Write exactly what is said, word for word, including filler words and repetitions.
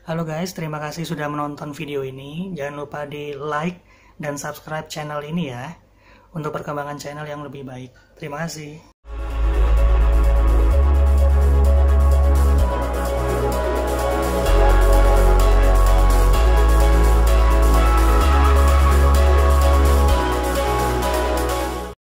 Halo guys, terima kasih sudah menonton video ini. Jangan lupa di like dan subscribe channel ini ya, untuk perkembangan channel yang lebih baik. Terima kasih.